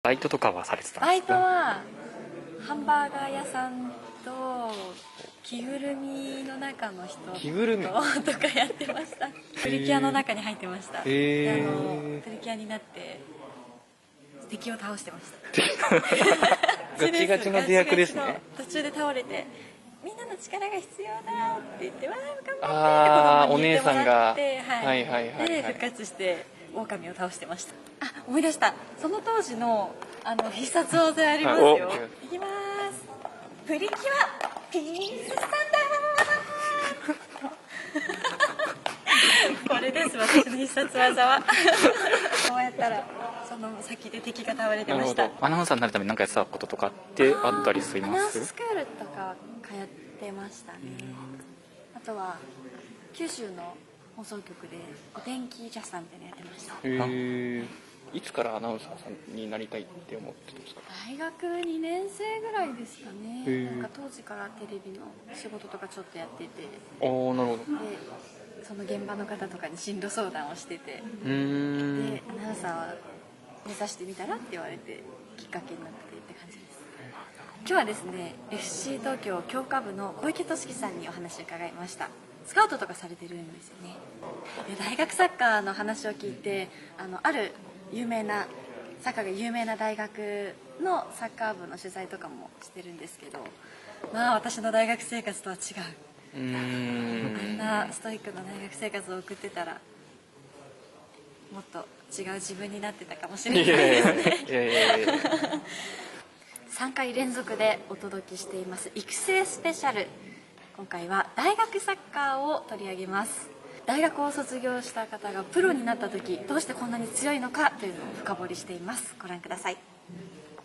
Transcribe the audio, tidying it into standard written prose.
バイトとかはされてたんバイですか？ トはハンバーガー屋さんと着ぐるみの中の人着ぐるみとかやってました。プリキュアの中に入ってました。でプリキュアになって敵を倒してました。 ガチガチの出役ですね。 途中で倒れてみんなの力が必要だって言ってわー頑張ってってあー子供に言ってもらって、 お姉さんがはいはいで復活して狼を倒してました。あ、思い出した。その当時の必殺技ありますよ。 はいいきます。プリキュアピーススタンダーこれです、私の必殺技は。こうやったらその先で敵が倒れてました。 アナウンサーになるために何かやってたこととかってあったりしアナウンます？ ススクールとか通ってましたね。あとは九州の放送局でお天気キャスターみたいなのやってました。 へえ。いつからアナウンサーさんになりたいって思ってたんですか？ 大学2年生ぐらいですかへね。 ーなんか当時からテレビの仕事とかちょっとやってて、 ああ、なるほど。 でその現場の方とかに進路相談をしてて、 うーん。 でアナウンサーは目指してみたらって言われてきっかけになってって感じです。今日はですね FC 東京強化部の小池俊樹さんにお話を伺いました。スカウトとかされてるんですよね。で大学サッカーの話を聞いてある有名なサッカーが有名な大学のサッカー部の取材とかもしてるんですけど、まあ私の大学生活とは違う。あんなストイックな大学生活を送ってたらもっと違う自分になってたかもしれないですね。3回連続でお届けしています育成スペシャル。今回は大学サッカーを取り上げます。大学を卒業した方がプロになった時どうしてこんなに強いのかというのを深掘りしています。ご覧ください。